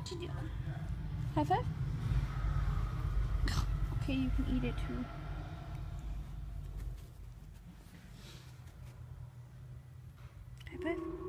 What you doing? High five? Okay, you can eat it too. High five?